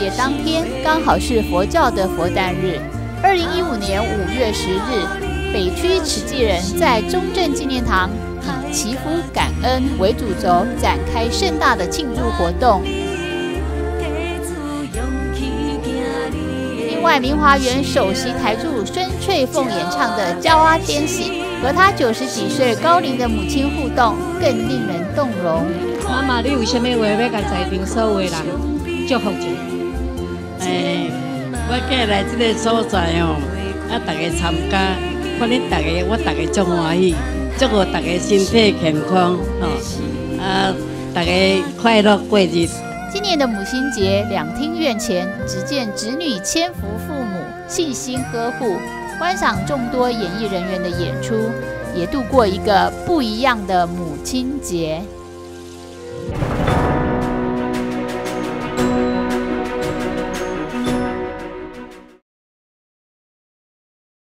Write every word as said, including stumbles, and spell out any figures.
节当天刚好是佛教的佛诞日。二零一五年五月十日，北区慈济人在中正纪念堂以祈福感恩为主轴，展开盛大的庆祝活动。另外，明华园首席台柱孙翠凤演唱的《娇娃颠喜》，和她九十几岁高龄的母亲互动，更令人动容。 妈妈，你有啥物话要甲在场所有的人祝福一下？ 诶、欸，我今日来这个所在哦，啊，大家参加，看恁大家，我大家足欢喜，祝福大家身体健康哦，啊，大家快乐过日。 今年的母亲节，两厅院前只见子女牵扶父母，细心呵护，观赏众多演艺人员的演出，也度过一个不一样的母亲节。